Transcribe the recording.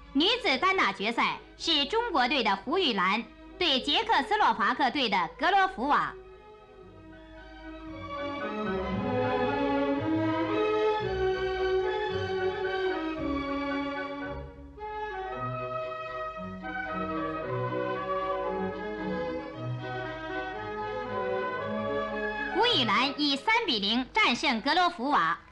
女子单打决赛是中国队的胡雨兰对捷克斯洛伐克队的格罗弗瓦。胡雨兰以3比0战胜格罗弗瓦，